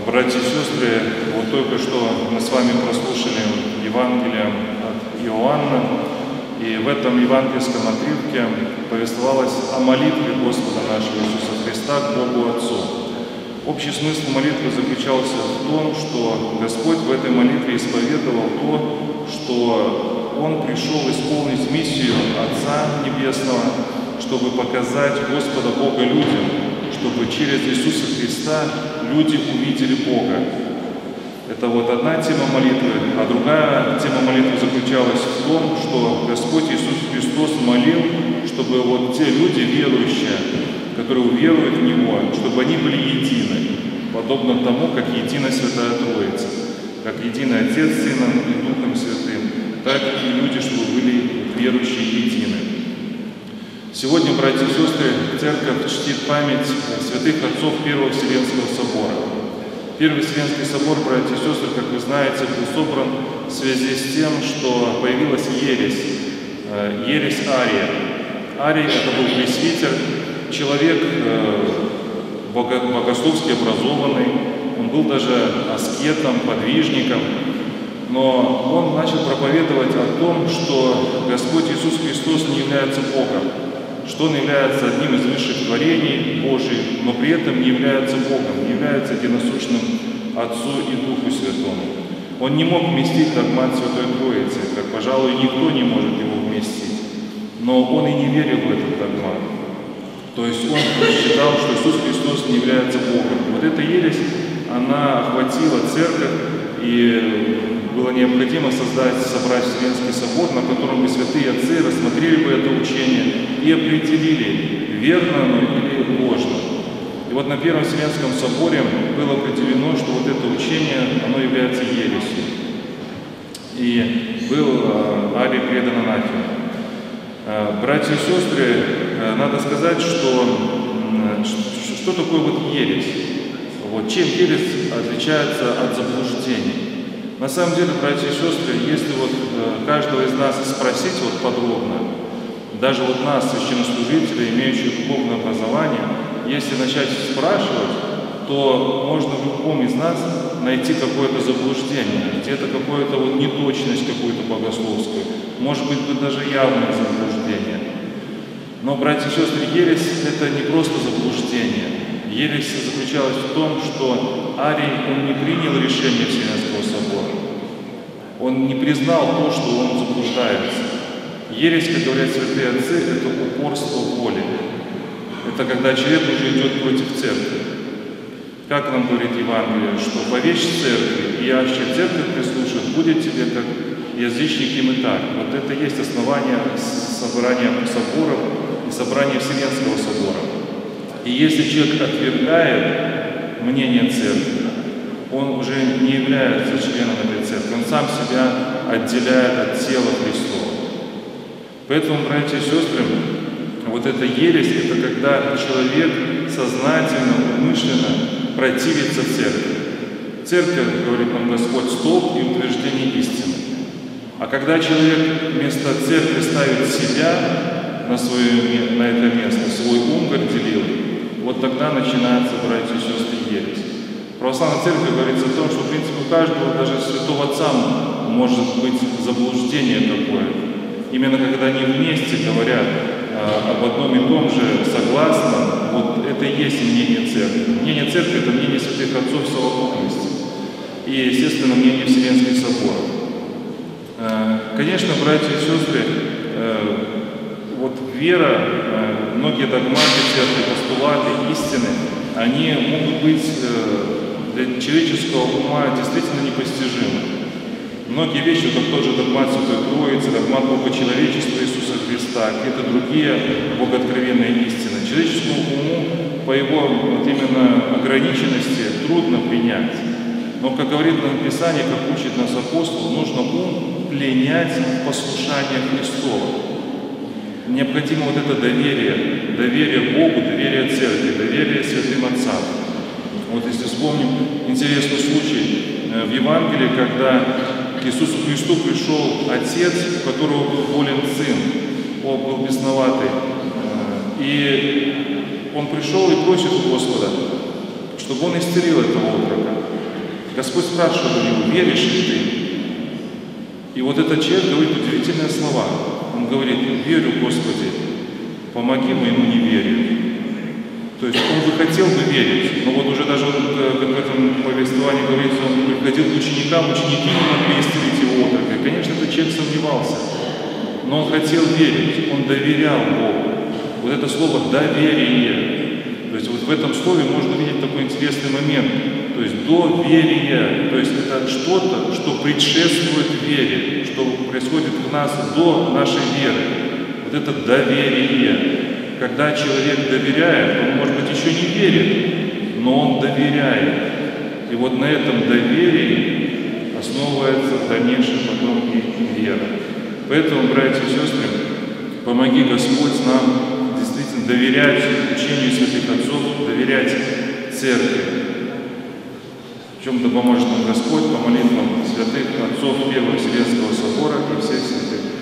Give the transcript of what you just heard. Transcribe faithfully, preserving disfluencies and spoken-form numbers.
Братья и сестры, вот только что мы с вами прослушали Евангелие от Иоанна, и в этом евангельском отрывке повествовалось о молитве Господа нашего Иисуса Христа к Богу Отцу. Общий смысл молитвы заключался в том, что Господь в этой молитве исповедовал то, что Он пришел исполнить миссию Отца Небесного, чтобы показать Господа Бога людям, чтобы через Иисуса Христа люди увидели Бога. Это вот одна тема молитвы, а другая тема молитвы заключалась в том, что Господь Иисус Христос молил, чтобы вот те люди верующие, которые уверуют в Него, чтобы они были едины, подобно тому, как едина Святая Троица, как единый Отец с Сыном и Духом Святым, так и люди, чтобы были верующие едины. Сегодня, братья и сестры, Церковь чтит память святых отцов Первого Вселенского собора. Первый Вселенский собор, братья и сестры, как вы знаете, был собран в связи с тем, что появилась ересь, ересь Ария. Арий – это был пресвитер, человек богословски образованный, он был даже аскетом, подвижником, но он начал проповедовать о том, что Господь Иисус Христос не является Богом, что Он является одним из высших творений Божьих, но при этом не является Богом, не является единосущным Отцу и Духу Святому. Он не мог вместить догмат Святой Троицы, как, пожалуй, никто не может его вместить, но он и не верил в этот догмат. То есть он считал, что Иисус Христос не является Богом. Вот эта ересь, она охватила Церковь, и было необходимо создать, собрать Вселенский собор, на котором бы святые отцы рассмотрели бы это учение и определили, верно оно или ложно. И вот на Первом Вселенском соборе было определено, что вот это учение, оно является ересью. И был Арий предан анафеме. Братья и сестры, надо сказать, что что такое вот ересь? Вот, чем ересь отличается от заблуждений? На самом деле, братья и сестры, если вот каждого из нас спросить вот подробно, даже вот нас, священнослужителей, имеющих духовное образование, если начать спрашивать, то можно в любом из нас найти какое-то заблуждение, где-то какую-то вот неточность какую-то богословскую, может быть, даже явное заблуждение. Но, братья и сестры, ересь – это не просто заблуждение. Ересь заключалась в том, что Арий, он не принял решение Вселенского собора. Он не признал то, что он заблуждается. Ересь, как говорят святые отцы, это упорство воли. Это когда человек уже идет против церкви. Как нам говорит Евангелие, что повещь церкви, и аще церковь прислушает, будет тебе как язычникам и так. Вот это и есть основание собрания соборов и собрания Вселенского собора. И если человек отвергает мнение церкви, он уже не является членом этой церкви, он сам себя отделяет от тела Христова. Поэтому, братья и сестры, вот эта ересь – это когда человек сознательно, умышленно противится церкви. Церковь, говорит нам Господь, столб и утверждение истины. А когда человек вместо церкви ставит себя на, свое, на это место, свой ум горделивый, вот тогда начинается, братья и сестры, ересь. В православной церкви говорится о том, что, в принципе, у каждого, даже святого отца, может быть заблуждение какое-то. Именно когда они вместе говорят а, об одном и том же согласно, вот это и есть мнение церкви. Мнение церкви – это мнение святых отцов в совокупности. И, естественно, мнение Вселенских соборов. А, конечно, братья и сестры, а, вот вера, а, многие догматы церкви, постулаты, истины, они могут быть для человеческого ума действительно непостижимы. Многие вещи, как тот же догмат Святой Троицы, догмат Богочеловечества Иисуса Христа, какие-то другие богооткровенные истины, человеческому уму по его вот именно ограниченности трудно принять. Но, как говорит нам Писание, как учит нас апостол, нужно ум пленять в послушание Христово. Необходимо вот это доверие, доверие Богу, доверие Церкви, доверие святым отцам. Вот если вспомним интересный случай в Евангелии, когда к Иисусу Христу пришел отец, у которого был болен сын, он был бесноватый. И он пришел и просит у Господа: чтобы он исцелил этого отрока. Господь спрашивает у него: веришь ли ты? И вот этот человек говорит удивительные слова. Он говорит: верю, Господи, помоги моему неверию. То есть он бы хотел бы верить, но вот уже даже вот, как в этом повествовании говорится, он приходил к ученикам, ученики не могли исцелить его отрока. И, конечно, этот человек сомневался, но он хотел верить, он доверял Богу. Вот это слово «доверие». То есть вот в этом слове можно увидеть такой интересный момент. То есть доверие. То есть это что-то, что предшествует вере, что происходит в нас до нашей веры. Вот это доверие. Когда человек доверяет, он, может быть, еще не верит, но он доверяет. И вот на этом доверии основывается в дальнейшем потом и вера. Поэтому, братья и сестры, помоги Господь нам действительно доверять учению святых отцов, доверять церкви. В чем-то поможет нам Господь по молитвам святых отцов Первого Вселенского собора и всех святых.